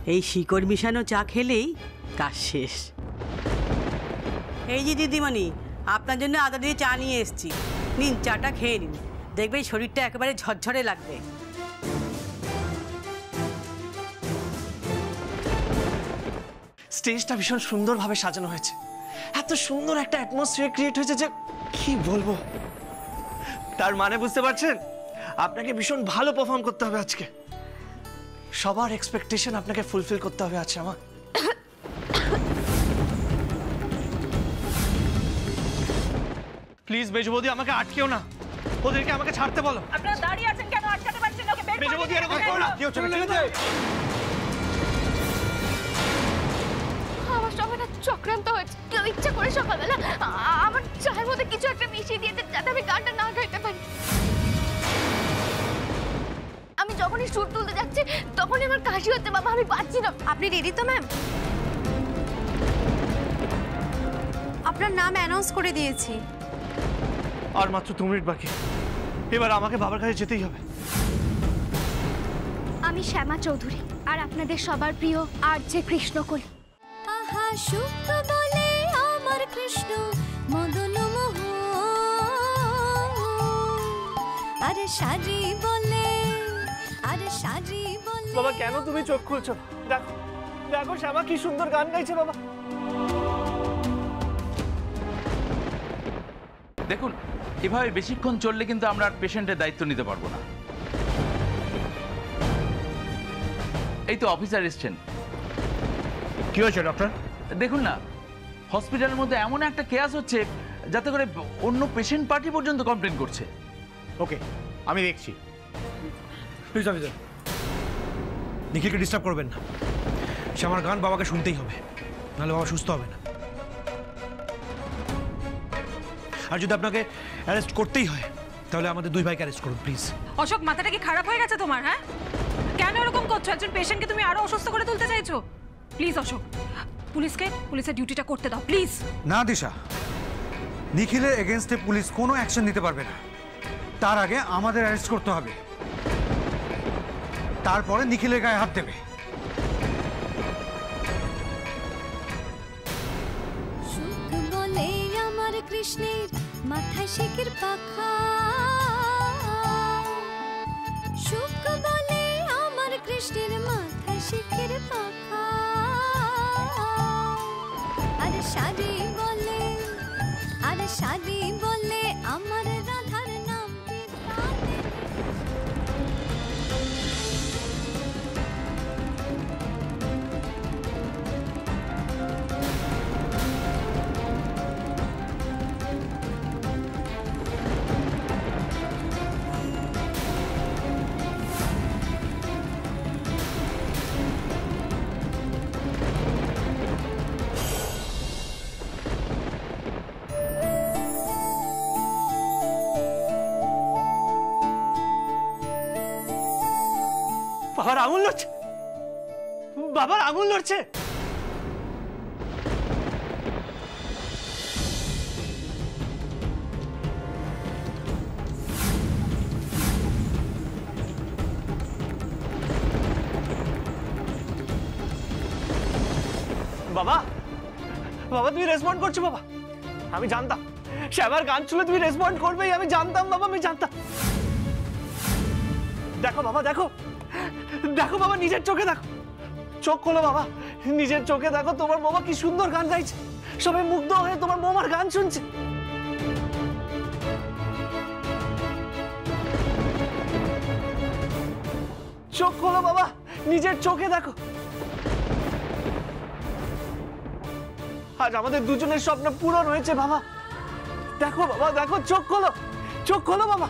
এই শিকড় মিশানো চা খেলেই কাজ শেষ। এই যে দিদিমণি, আপনার জন্য আদা দিয়ে চা নিয়ে এসেছি, নিন চাটা খেয়ে নিন, দেখবেন শরীরটা একেবারে ঝরঝরে লাগবে। স্টেজটা ভীষণ সুন্দরভাবে সাজানো হয়েছে, এত সুন্দর একটা অ্যাটমসফিয়ার ক্রিয়েট হয়েছে যে কি বলবো। তার মানে বুঝতে পারছেন, আপনাকে ভীষণ ভালো পারফর্ম করতে হবে আজকে। সবার এক্সপেকটেশন আপনাকে ফুলফিল করতে হবে আজকে। আমার প্লিজ মেজবৌদি, আমাকে আটকেও না, ওদেরকে আমাকে ছাড়তে বলো। আপনারা দাঁড়িয়ে আছেন কেন? আটকাতে পারছেন না? ওকে বের করে মেজবৌদি এরকম করো না। কি হচ্ছে? আমার সঙ্গে না চক্রান্ত হয়েছে। কেউ ইচ্ছা করে সকালবেলা আমার চায়ের মধ্যে কিছু একটা মিশিয়ে দিয়েছে যাতে আমি গানটা না গাইতে পারি। আমি যখনই সুর তুলতে যাচ্ছি তখনই আমার কাশি হচ্ছে। বাবা আমি পাচ্ছি না। আপনি রেডি তো ম্যাম? আপনার নাম অ্যানাউন্স করে দিয়েছি। আর মাত্র 2 মিনিট বাকি, এবার আমাকে বাবার কাছে যেতেই হবে। আমি শ্যামা চৌধুরী, আর আপনাদের সবার প্রিয় আরজে কৃষ্ণকলি। আহা সুখ বলে আমার কৃষ্ণ মদন মোহন, আরে সাজি বলে, আরে সাজি বলে। বাবা কেন তুমি চোখ খুলছো? দেখো দেখো শ্যামা কি সুন্দর গান গাইছে। বাবা দেখুন, এভাবে বেশিক্ষণ চললে কিন্তু আমরা পেশেন্টের দায়িত্ব নিতে পারবো না। এই তো অফিসার এসছেন। কি হয়েছে ডক্টর? দেখুন না, হসপিটালের মধ্যে এমন একটা কেস হচ্ছে যাতে করে অন্য পেশেন্ট পার্টি পর্যন্ত কমপ্লেন করছে। ওকে, আমি দেখছি। প্লিজ অফিসার, নিখিলকে ডিস্টার্ব করবেন না। সে আমার গান বাবাকে শুনতেই হবে, নাহলে বাবা সুস্থ হবে না। আর যদি আপনাকে অ্যারেস্ট করতেই হয় তাহলে আমাদের 2 ভাইকে অ্যারেস্ট করুন প্লিজ। অশোক, মাথাটা কি খারাপ হয়ে গেছে তোমার? হ্যাঁ, কেন এরকম করছো? একজন পেশেন্টকে তুমি আরো অসুস্থ করে তুলতে চাইছো? প্লিজ অশোক, পুলিশের ডিউটিটা করতে দাও প্লিজ। না দিশা, নিখিলের এগেইনস্টে পুলিশ কোনো অ্যাকশন নিতে পারবে না। তার আগে আমাদের অ্যারেস্ট করতে হবে, তারপরে নিখিলের গায়ে হাত দেবে। সুখ বলে আমার কৃষ্ণের মাথায় শিকের পাখা, সুখ বলে আমার কৃষ্ণের মাথায় শিকের পাখা, আরে শাড়ি বলে, আরে শাড়ি বলে আমার রাধার নাম পিতাতে। বাবার আঙুল লড়ছে, বাবার আঙুল লড়ছে। বাবা, বাবা তুমি রেসপন্ড করছো? বাবা আমি জানতাম শ্যামার গান শুনে তুমি রেসপন্ড করবেই, আমি জানতাম বাবা, আমি জানতাম। দেখো বাবা, দেখো দেখো বাবা, নিজের চোখে দেখো, চোখ খোলো বাবা, নিজের চোখে দেখো তোমার মামা কি সুন্দর গান গাইছে, সবাই মুগ্ধ হয়ে তোমার মামার গান শুনছে। চোখ খোলো বাবা, নিজের চোখে দেখো। আজ আমাদের দুজনের স্বপ্ন পূরণ হয়েছে বাবা। দেখো বাবা, দেখো, চোখ খোলো, চোখ খোলো বাবা।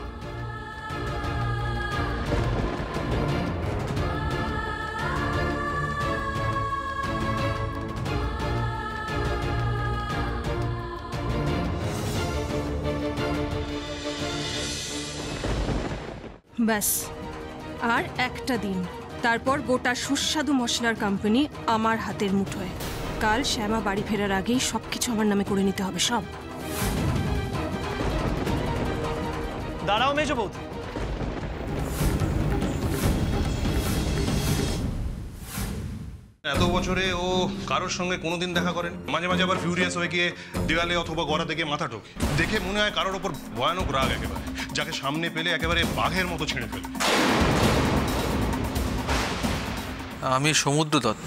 ব্যাস, আর একটা দিন, তারপর গোটা সুস্বাদু মশলার কোম্পানি আমার হাতের মুঠোয়। কাল শ্যামা বাড়ি ফেরার আগেই সবকিছু আমার নামে করে নিতে হবে, সব। দাঁড়াও মেজো বৌদি, এত বছরে ও কারোর সঙ্গে কোনোদিন দেখা করেন, মাঝে মাঝে আবার ফিউরিয়াস হয়ে গিয়ে দেওয়ালে অথবা গড়াতে গিয়ে মাথা ঠোকে। দেখে মনে হয় কারোর ওপর ভয়ানক রাগ একেবারে, যাকে সামনে পেলে একেবারে বাঘের মতো ছেড়ে ফেলে। আমি সমুদ্র দত্ত।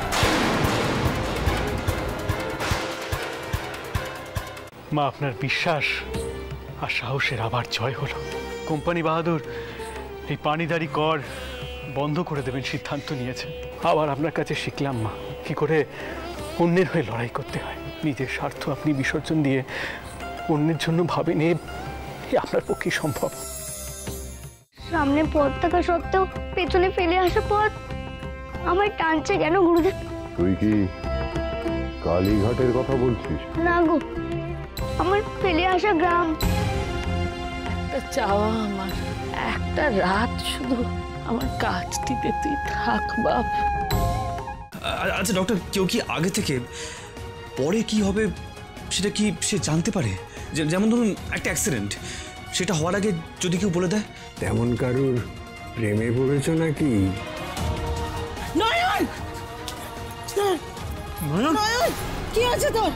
মা, আপনার বিশ্বাস আর সাহসের আবার জয় হলো। কোম্পানি বাহাদুর এই পানিদারি কর বন্ধ করে দেবেন সিদ্ধান্ত নিয়েছে। আবার আপনার কাছে শিখলাম মা, কি করে অন্যের হয়ে লড়াই করতে হয়। নিজের স্বার্থ আপনি বিসর্জন দিয়ে অন্যের জন্য ভাবেন, আপনার পক্ষে সম্ভব। সামনে পথ থাকা সত্ত্বেও পেছনে ফেলে আসা পথ আমায় টানছে কেন গুরুদেব? তুই কি কালীঘাটের কথা বলছিস? না গো, আমার ফেলে আসা গ্রাম। একটা চাওয়া আমার, একটা রাত শুধু আমার কাজটিতে তুই থাক বাপ। আচ্ছা ডক্টর, কেউ কি আগে থেকে পরে কি হবে সেটা কি সে জানতে পারে? যেমন ধরুন একটা অ্যাক্সিডেন্ট, সেটা হওয়ার আগে যদি কেউ বলে দেয়। তেমন কারুর প্রেমে পড়েছ নাকি? নয়ন, নয়ন, কি আছে তোর?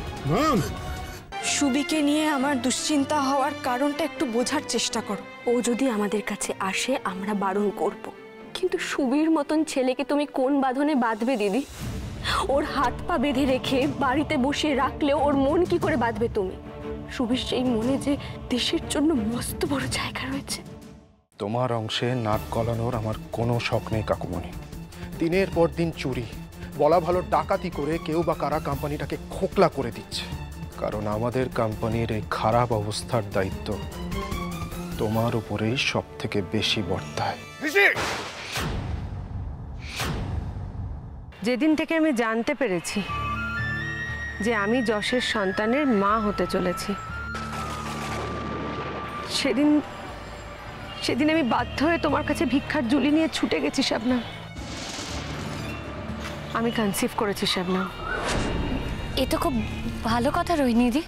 সুবিকে নিয়ে আমার দুশ্চিন্তা হওয়ার কারণটা একটু বোঝার চেষ্টা করো। ও যদি আমাদের কাছে আসে আমরা বারণ করব, কিন্তু সুবীর মতন ছেলেকে তুমি কোন বাঁধনে বাঁধবে দিদি? ওর হাত পা বেঁধে রেখে বাড়িতে বসিয়ে রাখলেও ওর মন কি করে বাঁধবে তুমি? সুবীর সেই মনে যে দেশের জন্য মস্ত বড় জায়গা রয়েছে। তোমার অংশে নাক গলানোর আমার কোনো শখ নেই কাকুমণি। দিনের পর দিন চুরি, বলা ভালো ডাকাতি করে কেউ বা কারা কোম্পানিটাকে খোকলা করে দিচ্ছে। কারণ আমাদের কোম্পানির এই খারাপ অবস্থার দায়িত্ব তোমার উপরেই সব থেকে বেশি বর্তায়। যেদিন থেকে আমি জানতে পেরেছি যে আমি যশের সন্তানের মা হতে চলেছি, সেদিন আমি বাধ্য হয়ে তোমার কাছে ভিক্ষার ঝুলি নিয়ে ছুটে গেছি শাবনাম। আমি কনসিভ করেছি শাবনাম। এ তো খুব ভালো কথা রোহিণীদি।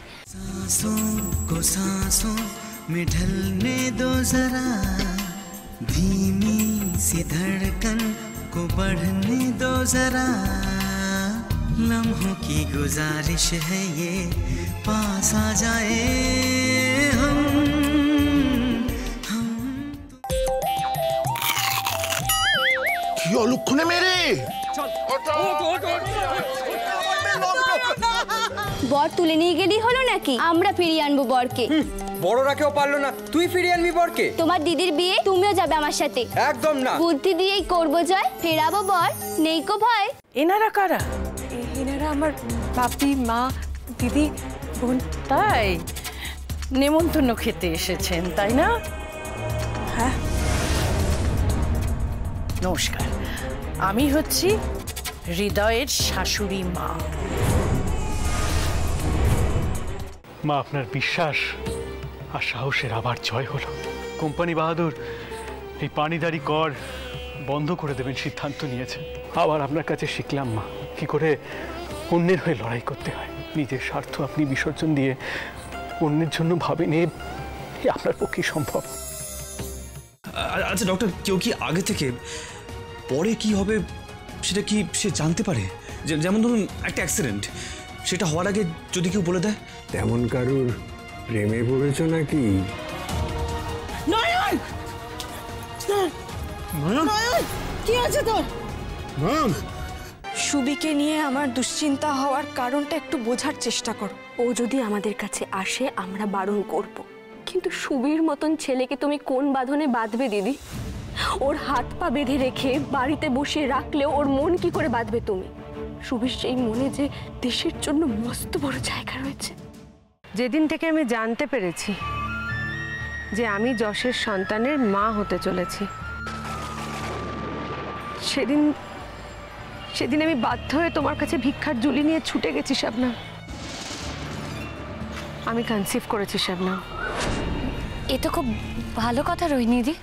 सांसों में ढलने दो जरा, धीमी सी धड़कन को बढ़ने दो जरा, लम्हों की गुजारिश है ये पास आ जाए हम। অলক্ষণে মেরে বর তুলে নিয়ে গেলেই হলো নাকি? আমরা ফিরিয়ে আনবো বরকে। বড়রা কেউ পারলো না, তুই ফিরিয়ে আনবি বরকে? তোমার দিদির বিয়ে তুমিও যাবে আমার সাথে। একদম না, বুদ্ধি দিয়েই করবো জয়, ফেরাবো বর, নেই কো ভয়। এনারা কারা? এনারা আমার বাপি, মা, দিদি, বোন। তাই নেমন্তন্ন খেতে এসেছেন তাই না? হ্যাঁ। নমস্কার, আমি হচ্ছি হৃদয়ের শাশুড়ি মা। মা, আপনার বিশ্বাস আর সাহসের আবার জয় হলো। কোম্পানি বাহাদুর এই পানিদারি কর বন্ধ করে দেবেন সিদ্ধান্ত নিয়েছে। আবার আপনার কাছে শিখলাম মা, কি করে অন্যের হয়ে লড়াই করতে হয়। নিজের স্বার্থ আপনি বিসর্জন দিয়ে অন্যের জন্য ভাবেন, আপনার পক্ষে সম্ভব। আচ্ছা ডক্টর, কেউ কি আগে থেকে পরে কি হবে সেটা কি সে জানতে পারে? যেমন ধরুন একটা অ্যাক্সিডেন্ট, সেটা হওয়ার আগে যদি কেউ বলে দেয়। তেমন কারুর প্রেমে পড়েছ নাকি? নয়ন, নয়ন, কি আছে তোর? সুবিকে নিয়ে আমার দুশ্চিন্তা হওয়ার কারণটা একটু বোঝার চেষ্টা করো। ও যদি আমাদের কাছে আসে আমরা বারণ করব, কিন্তু সুবীর মতন ছেলেকে তুমি কোন বাঁধনে বাঁধবে দিদি? ওর হাত পা বেঁধে রেখে বাড়িতে বসিয়ে রাখলেও ওর মন কি করে বাঁধবে তুমি? সুবীর সেই মনে যে দেশের জন্য মস্ত বড় জায়গা রয়েছে। যেদিন থেকে আমি জানতে পেরেছি যে আমি যশের সন্তানের মা হতে চলেছি, সেদিন আমি বাধ্য হয়ে তোমার কাছে ভিক্ষার ঝুলি নিয়ে ছুটে গেছি শাবনাম। আমি কনসিভ করেছি শাবনাম। এ তো খুব ভালো কথা রোহিণীদি।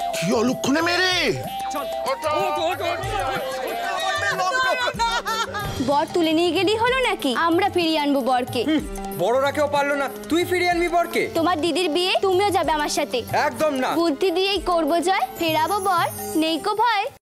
অলক্ষণে মেরে বর তুলে নিয়ে গেলেই হলো নাকি? আমরা ফিরিয়ে আনবো বরকে। বড়রা কেউ পারলো না, তুই ফিরিয়ে আনবি বরকে। তোমার দিদির বিয়ে তুমিও যাবে আমার সাথে। একদম না। বুদ্ধি দিয়েই করবো জয়, ফেরাবো বর, নেই কো ভয়।